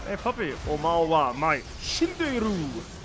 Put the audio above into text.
パピ、お前は前死んでいる。